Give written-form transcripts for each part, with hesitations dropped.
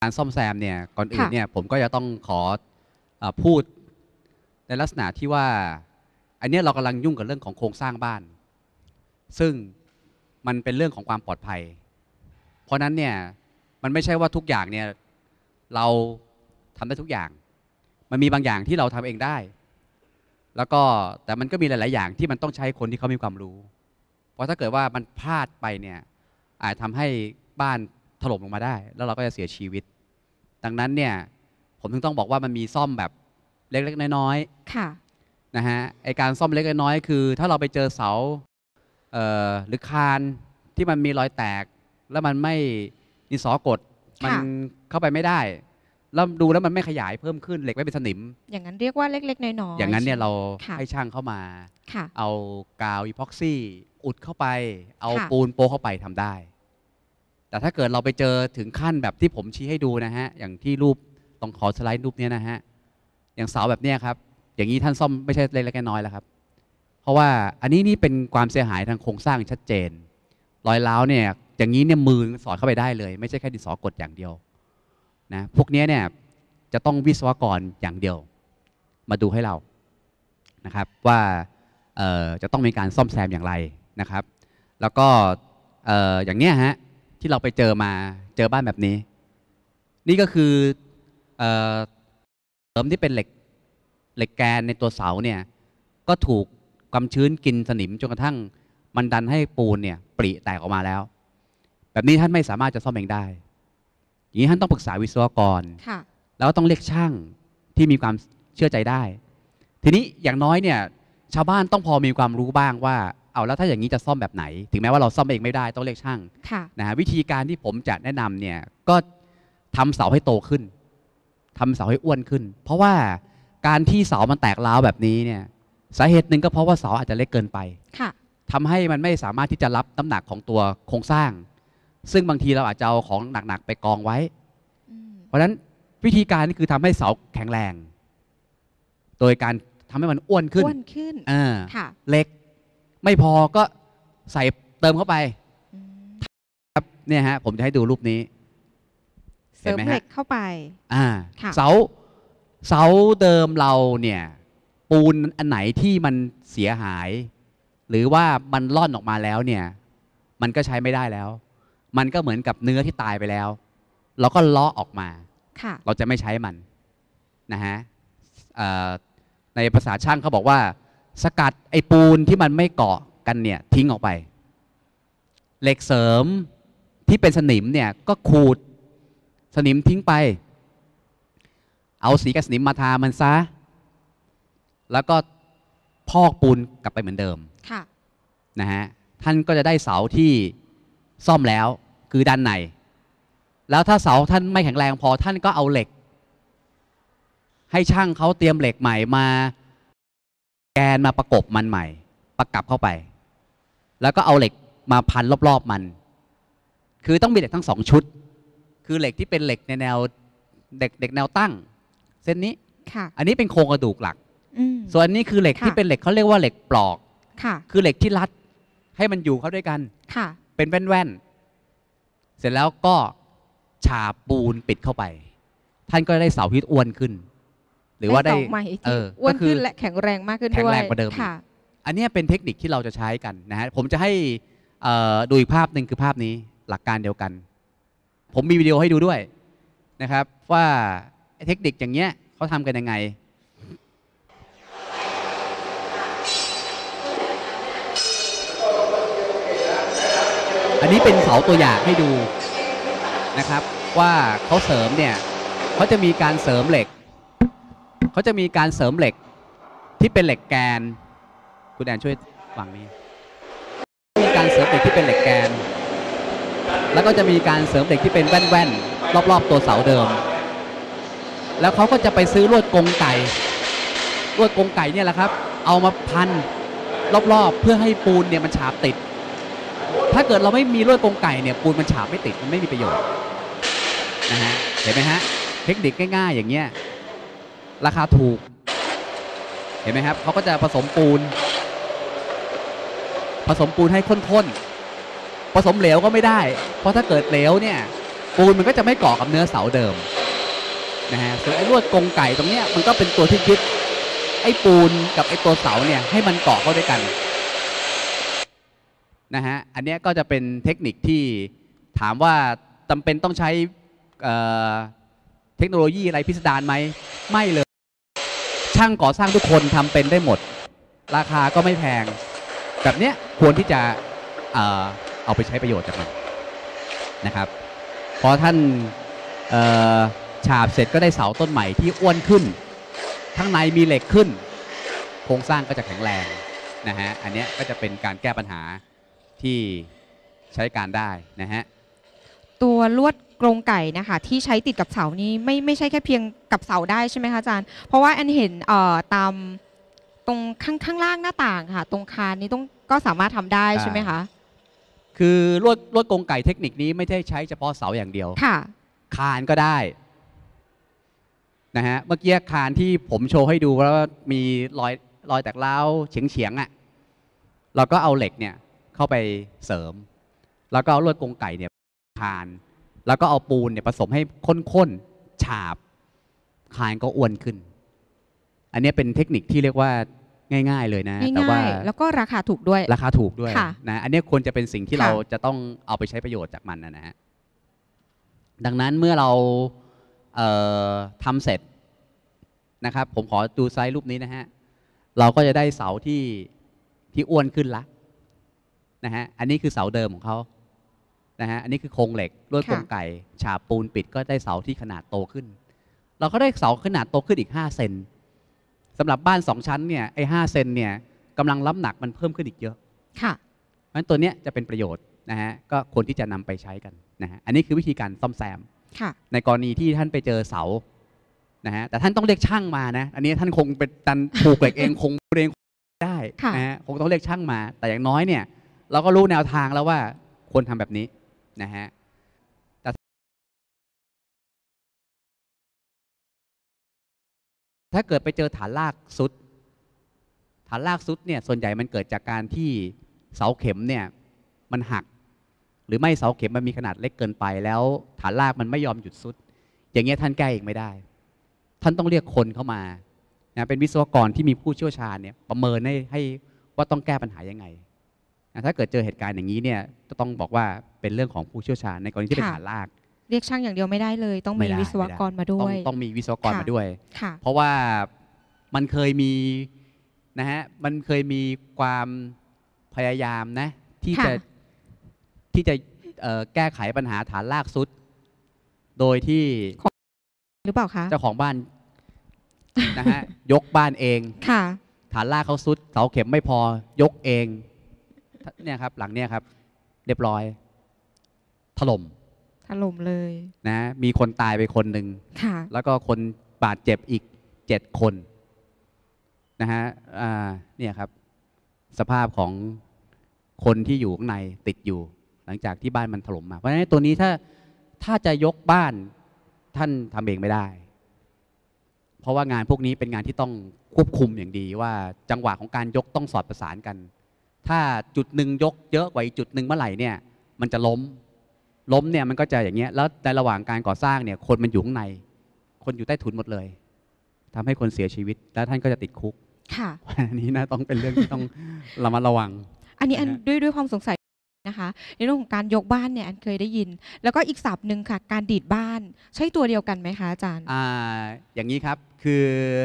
การซ่อมแซมเนี่ยก่อนอื่นค่ะเนี่ยผมก็จะต้องขอพูดในลักษณะที่ว่าอันนี้เรากำลังยุ่งกับเรื่องของโครงสร้างบ้านซึ่งมันเป็นเรื่องของความปลอดภัยเพราะนั้นเนี่ยมันไม่ใช่ว่าทุกอย่างเนี่ยเราทำได้ทุกอย่างมันมีบางอย่างที่เราทำเองได้แล้วก็แต่มันก็มีหลายๆอย่างที่มันต้องใช้คนที่เขามีความรู้เพราะถ้าเกิดว่ามันพลาดไปเนี่ยอาจทำให้บ้านถล่มลงมาได้แล้วเราก็จะเสียชีวิตดังนั้นเนี่ยผมถึงต้องบอกว่ามันมีซ่อมแบบเล็กๆน้อยค่ะๆนะฮะไอการซ่อมเล็กน้อยๆคือถ้าเราไปเจอเสาหรือคานที่มันมีรอยแตกแล้วมันไม่ดินสอกดมันค่ะเข้าไปไม่ได้แล้วดูแล้วมันไม่ขยายเพิ่มขึ้นเหล็กไม่เป็นสนิมอย่างนั้นเรียกว่าเล็กๆน้อยๆอย่างนั้นเนี่ยใช่ไหมเราค่ะให้ช่างเข้ามาค่ะเอากาวอีพ็อกซี่อุดเข้าไปเอาค่ะปูนโปะเข้าไปทำได้แต่ถ้าเกิดเราไปเจอถึงขั้นแบบที่ผมชี้ให้ดูนะฮะอย่างที่รูปต้องขอสไลด์รูปนี้นะฮะอย่างเสาแบบเนี้ยครับอย่างนี้ท่านซ่อมไม่ใช่เล็กๆน้อยๆแล้วครับเพราะว่าอันนี้นี่เป็นความเสียหายทางโครงสร้างชัดเจนรอยร้าวเนี่ยอย่างนี้เนี่ยมือสอดเข้าไปได้เลยไม่ใช่แค่ดินสอกดอย่างเดียวนะพวกนี้เนี่ยจะต้องวิศวกรอย่างเดียวมาดูให้เรานะครับว่าจะต้องมีการซ่อมแซมอย่างไรนะครับแล้วก็อย่างเนี้ยฮะที่เราไปเจอมาเจอบ้านแบบนี้นี่ก็คือเสริมที่เป็นเหล็กแกนในตัวเสาเนี่ยก็ถูกความชื้นกินสนิมจนกระทั่งมันดันให้ปูนเนี่ยปริแตกออกมาแล้วแบบนี้ท่านไม่สามารถจะซ่อมเองได้อย่างนี้ท่านต้องปรึกษาวิศวกรค่ะแล้วก็ต้องเรียกช่างที่มีความเชื่อใจได้ทีนี้อย่างน้อยเนี่ยชาวบ้านต้องพอมีความรู้บ้างว่าเอาแล้วถ้าอย่างนี้จะซ่อมแบบไหนถึงแม้ว่าเราซ่อมเองไม่ได้ต้องเรียกช่างค่ะนะฮะวิธีการที่ผมจะแนะนำเนี่ยก็ทำเสาให้โตขึ้นทำเสาให้อ้วนขึ้นเพราะว่าการที่เสามันแตกร้าวแบบนี้เนี่ยสาเหตุหนึ่งก็เพราะว่าเสาอาจจะเล็กเกินไปค่ะทำให้มันไม่สามารถที่จะรับน้ำหนักของตัวโครงสร้างซึ่งบางทีเราอาจจะเอาของหนักๆไปกองไว้เพราะฉะนั้นวิธีการนี่คือทำให้เสาแข็งแรงโดยการทำให้มันอ้วนขึ้นค่ะเล็กไม่พอก็ใส่เติมเข้าไปครับเนี่ยฮะผมจะให้ดูรูปนี้เสริมเหล็กเข้าไปเสาเดิมเราเนี่ยปูนอันไหนที่มันเสียหายหรือว่ามันล่อนออกมาแล้วเนี่ยมันก็ใช้ไม่ได้แล้วมันก็เหมือนกับเนื้อที่ตายไปแล้วเราก็เลาะออกมาเราจะไม่ใช้มันนะฮะในภาษาช่างเขาบอกว่าสกัดไอ้ปูนที่มันไม่เกาะกันเนี่ยทิ้งออกไปเหล็กเสริมที่เป็นสนิมเนี่ยก็ขูดสนิมทิ้งไปเอาสีกับสนิมมาทามันซะแล้วก็พอกปูนกลับไปเหมือนเดิมนะฮะท่านก็จะได้เสาที่ซ่อมแล้วคือด้านในแล้วถ้าเสาท่านไม่แข็งแรงพอท่านก็เอาเหล็กให้ช่างเขาเตรียมเหล็กใหม่มาแกนมาประกบมันใหม่ประกับเข้าไปแล้วก็เอาเหล็กมาพันรอบๆมันคือต้องมีเหล็กทั้งสองชุดคือเหล็กที่เป็นเหล็กในแนวเด็กแนวตั้งเส้นนี้อันนี้เป็นโครงกระดูกหลักส่วนอันนี้คือเหล็กที่เป็นเหล็กเขาเรียกว่าเหล็กปลอกคือเหล็กที่รัดให้มันอยู่เข้าด้วยกันเป็นแว่นๆเสร็จแล้วก็ฉาบปูนปิดเข้าไปท่านก็ได้เสาที่อ้วนขึ้นหรือว่าได้อ้วนขึ้นและแข็งแรงมากขึ้นด้วยแข็งแรงกว่าเดิมอันนี้เป็นเทคนิคที่เราจะใช้กันนะฮะผมจะให้ดูอีกภาพหนึ่งคือภาพนี้หลักการเดียวกันผมมีวิดีโอให้ดูด้วยนะครับว่าเทคนิคอย่างเงี้ยเขาทำกันยังไงอันนี้เป็นเสาตัวอย่างให้ดูนะครับว่าเขาเสริมเนี่ยเขาจะมีการเสริมเหล็กที่เป็นเหล็กแกนคุณแอนช่วยฝั่งนี้มีการเสริมเหล็กที่เป็นเหล็กแกนแล้วก็จะมีการเสริมเหล็กที่เป็นแว่นๆรอบๆตัวเสาเดิมแล้วเขาก็จะไปซื้อลวดกรงไก่เนี่ยแหละครับเอามาพันรอบๆเพื่อให้ปูนเนี่ยมันฉาบติดถ้าเกิดเราไม่มีลวดกรงไก่เนี่ยปูนมันฉาบไม่ติดมันไม่มีประโยชน์นะฮะเห็นไหมฮะเทคนิคง่ายๆอย่างเงี้ยราคาถูกเห็นไหมครับเขาก็จะผสมปูนให้ข้นๆผสมเหลวก็ไม่ได้เพราะถ้าเกิดเหลวเนี่ยปูนมันก็จะไม่เกาะกับเนื้อเสาเดิมนะฮะส่วนไอ้ลวดกรงไก่ตรงเนี้ยมันก็เป็นตัวที่ยึดไอ้ปูนกับไอ้ตัวเสาเนี่ยให้มันเกาะเข้าด้วยกันนะฮะอันเนี้ยก็จะเป็นเทคนิคที่ถามว่าจำเป็นต้องใช้เทคโนโลยีอะไรพิสดารไหมไม่เลยช่างก่อสร้างทุกคนทำเป็นได้หมดราคาก็ไม่แพงแบบเนี้ยควรที่จะเอาไปใช้ประโยชน์จากมันนะครับพอท่านฉาบเสร็จก็ได้เสาต้นใหม่ที่อ้วนขึ้นข้างในมีเหล็กขึ้นโครงสร้างก็จะแข็งแรงนะฮะอันนี้ก็จะเป็นการแก้ปัญหาที่ใช้การได้นะฮะตัวลวดกรงไก่นะคะที่ใช้ติดกับเสานี้ไม่ใช่แค่เพียงกับเสาได้ใช่ไหมคะอาจารย์เพราะว่าอันเห็นตามตรงข้างล่างหน้าต่างค่ะตรงคานนี้ก็สามารถทำได้ใช่ไหมคะคือลวดกรงไก่เทคนิคนี้ไม่ใช่ใช้เฉพาะเสาอย่างเดียวค่ะคานก็ได้นะฮะเมื่อกี้คานที่ผมโชว์ให้ดูว่ามีรอยแตกร้าวเฉียงอ่ะเราก็เอาเหล็กเนี่ยเข้าไปเสริมแล้วก็เอาลวดกรงไก่เนี่ยคานแล้วก็เอาปูนเนี่ยผสมให้ข้นๆฉาบคานก็อ้วนขึ้นอันนี้เป็นเทคนิคที่เรียกว่าง่ายๆเลยนะแต่ว่าแล้วก็ราคาถูกด้วยนะอันนี้ควรจะเป็นสิ่งที่เราจะต้องเอาไปใช้ประโยชน์จากมันนะฮะดังนั้นเมื่อเราทำเสร็จนะครับผมขอดูไซส์รูปนี้นะฮะเราก็จะได้เสาที่อ้วนขึ้นละนะฮะอันนี้คือเสาเดิมของเขานะฮะอันนี้คือโครงเหล็กลวดกรงไก่ฉาบปูนปิดก็ได้เสาที่ขนาดโตขึ้นเราก็ได้เสาขนาดโตขึ้นอีก5 เซนสำหรับบ้าน2 ชั้นเนี่ยไอ้5 เซนเนี่ยกำลังรับหนักมันเพิ่มขึ้นอีกเยอะค่ะเพราะฉะนั้นตัวเนี้ยจะเป็นประโยชน์นะฮะก็ควรที่จะนำไปใช้กันนะฮะอันนี้คือวิธีการซ่อมแซมในกรณีที่ท่านไปเจอเสานะฮะแต่ท่านต้องเรียกช่างมานะอันนี้ท่านคงเป็นตันผูกเหล็กเองคงเองได้นะฮะคงต้องเรียกช่างมาแต่อย่างน้อยเนี่ยเราก็รู้แนวทางแล้วว่าควรทำแบบนี้นะฮะถ้าเกิดไปเจอฐานรากสุดเนี่ยส่วนใหญ่มันเกิดจากการที่เสาเข็มเนี่ยมันหักหรือไม่เสาเข็มมันมีขนาดเล็กเกินไปแล้วฐานรากมันไม่ยอมหยุดสุดอย่างเงี้ยท่านแก้เองไม่ได้ท่านต้องเรียกคนเข้ามานะเป็นวิศวกรที่มีผู้เชี่ยวชาญเนี่ยประเมินให้ว่าต้องแก้ปัญหายังไงนะถ้าเกิดเจอเหตุการณ์อย่างนี้เนี่ยจะต้องบอกว่าเป็นเรื่องของผู้เชี่ยวชาญในกรณีที่เป็นฐานรากเรียกช่างอย่างเดียวไม่ได้เลยต้องมีวิศวกรมาด้วยต้องมีวิศวกรมาด้วยเพราะว่ามันเคยมีนะฮะมันเคยมีความพยายามนะที่จะแก้ไขปัญหาฐานรากสุดโดยที่หรือเปล่าคะเจ้าของบ้านนะฮะยกบ้านเองฐานรากเขาสุดเสาเข็มไม่พอยกเองเนี่ยครับหลังเนี่ยครับเรียบร้อยถล่มเลยนะมีคนตายไปคนหนึ่งแล้วก็คนบาดเจ็บอีก7 คนนะฮะเนี่ยครับสภาพของคนที่อยู่ข้างในติดอยู่หลังจากที่บ้านมันถล่มมาเพราะฉะนั้นตัวนี้ถ้าจะยกบ้านท่านทำเองไม่ได้เพราะว่างานพวกนี้เป็นงานที่ต้องควบคุมอย่างดีว่าจังหวะของการยกต้องสอดประสานกันถ้าจุดหนึ่งยกเยอะกว่าอีกจุดหนึ่งเมื่อไหร่เนี่ยมันจะล้มเนี่ยมันก็จะอย่างเงี้ยแล้วในระหว่างการก่อสร้างเนี่ยคนมันอยู่ข้างในคนอยู่ใต้ถุนหมดเลยทำให้คนเสียชีวิตแล้วท่านก็จะติดคุกอันนี้นะต้องเป็นเรื่องที่ต้องระมัดระวังอันนี้ด้วยความสงสัยนะคะในเรื่องของการยกบ้านเนี่ยอันเคยได้ยินแล้วก็อีกศัพท์หนึ่งค่ะการดีดบ้านใช่ตัวเดียวกันไหมคะอาจารย์อย่างนี้ครับคือ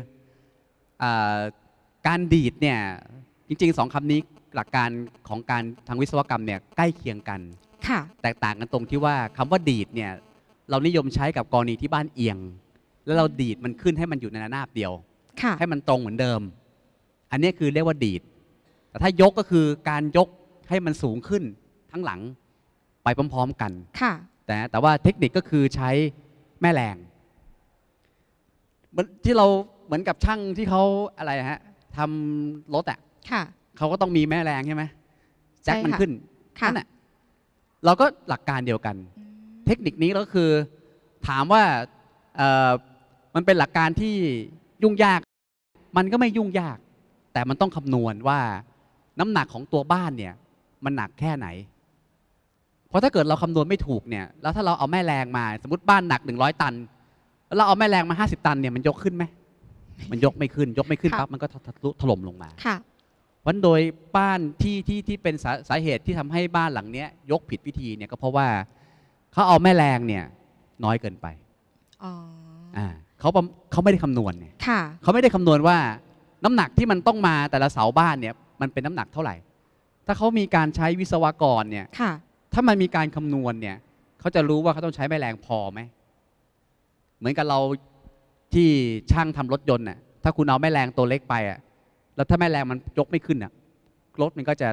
การดีดเนี่ยจริงๆ2 คำนี้หลักการของการทางวิศวกรรมเนี่ยใกล้เคียงกันแตกต่างกันตรงที่ว่าคำว่าดีดเนี่ยเรานิยมใช้กับกรณีที่บ้านเอียงแล้วเราดีดมันขึ้นให้มันอยู่ในระนาบเดียวให้มันตรงเหมือนเดิมอันนี้คือเรียกว่าดีดแต่ถ้ายกก็คือการยกให้มันสูงขึ้นทั้งหลังไปพร้อมๆกันแต่ว่าเทคนิคก็คือใช้แม่แรงที่เราเหมือนกับช่างที่เขาอะไรฮะทำรถเขาก็ต้องมีแม่แรงใช่ไหมแจ็คมันขึ้นนั่นแหละเราก็หลักการเดียวกันเทคนิคนี้ก็คือถามว่ามันเป็นหลักการที่ยุ่งยากมันก็ไม่ยุ่งยากแต่มันต้องคำนวณว่าน้ำหนักของตัวบ้านเนี่ยมันหนักแค่ไหนเพราะถ้าเกิดเราคำนวณไม่ถูกเนี่ยแล้วถ้าเราเอาแม่แรงมาสมมติบ้านหนัก100 ตันแล้วเราเอาแม่แรงมา50 ตันเนี่ยมันยกขึ้นไหมมันยกไม่ขึ้นปั๊บมันก็ถล่มลงมาค่ะวันโดยบ้านที่เป็นสาเหตุที่ทำให้บ้านหลังนี้ยกผิดวิธีเนี่ยก็เพราะว่าเขาเอาแม่แรงเนี่ยน้อยเกินไปเขาไม่ได้คำนวณเนี่ยเขาไม่ได้คำนวณว่าน้ำหนักที่มันต้องมาแต่ละเสาบ้านเนี่ยมันเป็นน้ำหนักเท่าไหร่ถ้าเขามีการใช้วิศวกรเนี่ยถ้ามันมีการคำนวณเนี่ยเขาจะรู้ว่าเขาต้องใช้แม่แรงพอไหมเหมือนกับเราที่ช่างทำรถยนต์น่ะถ้าคุณเอาแม่แรงตัวเล็กไปอ่ะแล้วถ้าแม่แรงมันยกไม่ขึ้นอ่ะรถมันก็จะ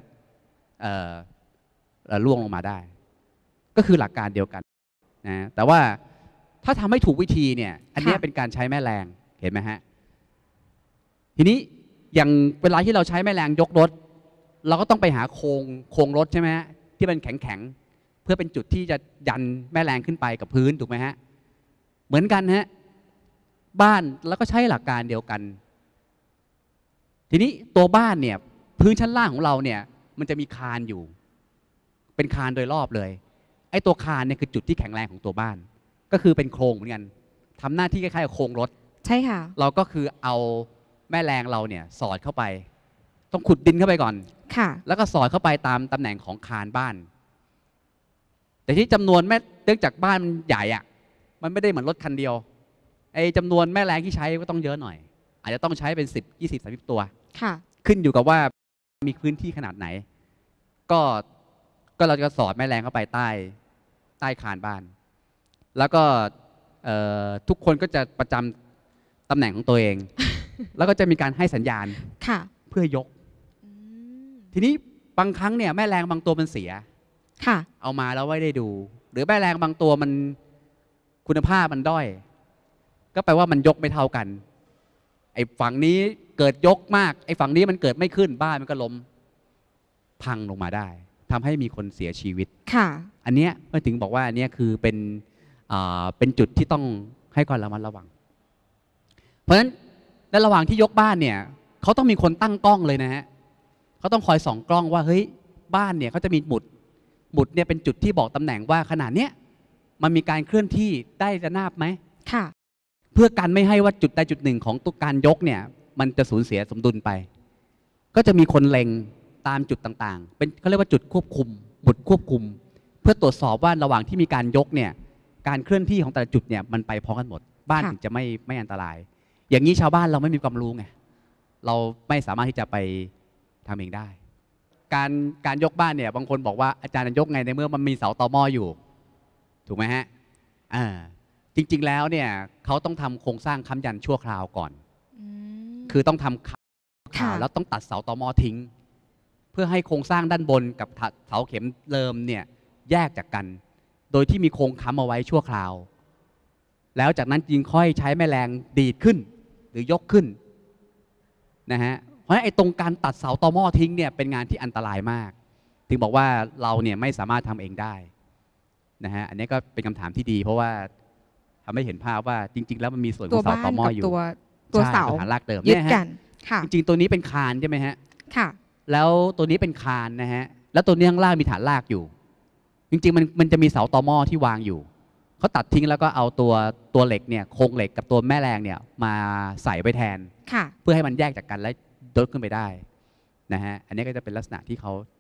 ล่วงลงมาได้ก็คือหลักการเดียวกันนะแต่ว่าถ้าทำให้ถูกวิธีเนี่ยอันนี้เป็นการใช้แม่แรงเห็นไหมฮะทีนี้อย่างเวลาที่เราใช้แม่แรงยกรถเราก็ต้องไปหาโครงรถใช่ไหมฮะที่เป็นแข็งเพื่อเป็นจุดที่จะยันแม่แรงขึ้นไปกับพื้นถูกไหมฮะเหมือนกันฮะบ้านแล้วก็ใช้หลักการเดียวกันทีนี้ตัวบ้านเนี่ยพื้นชั้นล่างของเราเนี่ยมันจะมีคานอยู่เป็นคานโดยรอบเลยไอ้ตัวคานเนี่ยคือจุดที่แข็งแรงของตัวบ้านก็คือเป็นโครงเหมือนกันทำหน้าที่คล้ายๆกับโครงรถใช่ค่ะเราก็คือเอาแม่แรงเราเนี่ยสอดเข้าไปต้องขุดดินเข้าไปก่อนค่ะแล้วก็สอดเข้าไปตามตำแหน่งของคานบ้านแต่ที่จำนวนเนื่องจากบ้านมันใหญ่อะมันไม่ได้เหมือนรถคันเดียวไอ้จำนวนแม่แรงที่ใช้ก็ต้องเยอะหน่อยอาจจะต้องใช้เป็น10 20 30ตัวค่ะขึ้นอยู่กับว่ามีพื้นที่ขนาดไหนก็เราจะสอดแม่แรงเข้าไปใต้คานบ้านแล้วก็ทุกคนก็จะประจำตำแหน่งของตัวเอง แล้วก็จะมีการให้สัญญาณเพื่อยกทีนี้บางครั้งเนี่ยแม่แรงบางตัวมันเสียเอามาแล้วไม่ได้ดูหรือแม่แรงบางตัวมันคุณภาพมันด้อยก็แปลว่ามันยกไม่เท่ากันไอ้ฝั่งนี้เกิดยกมากไอ้ฝั่งนี้มันเกิดไม่ขึ้นบ้านมันก็ล้มพังลงมาได้ทำให้มีคนเสียชีวิตอันเนี้ยเมื่อถึงบอกว่าอันเนี้ยคือเป็นจุดที่ต้องให้ความระมัดระวังเพราะฉะนั้นในระหว่างที่ยกบ้านเนี่ยเขาต้องมีคนตั้งกล้องเลยนะฮะเขาต้องคอยส่องกล้องว่าเฮ้ยบ้านเนี่ยเขาจะมีหมุดเนี่ยเป็นจุดที่บอกตำแหน่งว่าขนาดเนี้ยมันมีการเคลื่อนที่ได้ระนาบไหมเพื่อกันไม่ให้ว่าจุดใดจุดหนึ่งของตัวการยกเนี่ยมันจะสูญเสียสมดุลไปก็จะมีคนเล็งตามจุดต่างๆเป็นเขาเรียกว่าจุดควบคุมหมุดควบคุมเพื่อตรวจสอบว่าระหว่างที่มีการยกเนี่ยการเคลื่อนที่ของแต่ละจุดเนี่ยมันไปพร้อมกันหมดบ้านถึงจะไม่อันตรายอย่างนี้ชาวบ้านเราไม่มีความรู้ไงเราไม่สามารถที่จะไปทำเองได้การยกบ้านเนี่ยบางคนบอกว่าอาจารย์ยกไงในเมื่อมันมีเสาตอหม้ออยู่ถูกไหมฮะจริงๆแล้วเนี่ยเขาต้องทำโครงสร้างค้ำยันชั่วคราวก่อนคือต้องทำข่าวแล้วต้องตัดเสาตอหม้อทิ้งเพื่อให้โครงสร้างด้านบนกับเสาเข็มเดิมเนี่ยแยกจากกันโดยที่มีโครงค้ำเอาไว้ชั่วคราวแล้วจากนั้นจึงค่อยใช้แม่แรงดีดขึ้นหรือยกขึ้นนะฮะเพราะไอ้ตรงการตัดเสาตอหม้อทิ้งเนี่ยเป็นงานที่อันตรายมากถึงบอกว่าเราเนี่ยไม่สามารถทำเองได้นะฮะอันนี้ก็เป็นคำถามที่ดีเพราะว่าทำให้เห็นภาพว่าจริงๆแล้วมันมีส่วนของเสาตอหม้ออยู่ตัวเสาฐานรากเดิมยึดกันจริงๆตัวนี้เป็นคานใช่ไหมฮะแล้วตัวนี้เป็นคานนะฮะแล้วตัวนี้ข้างล่างมีฐานรากอยู่จริงๆมันจะมีเสาตอหม้อที่วางอยู่เขาตัดทิ้งแล้วก็เอาตัวเหล็กเนี่ยโครงเหล็กกับตัวแม่แรงเนี่ยมาใส่ไปแทนเพื่อให้มันแยกจากกันและยกขึ้นไปได้นะฮะอันนี้ก็จะเป็นลักษณะที่เขา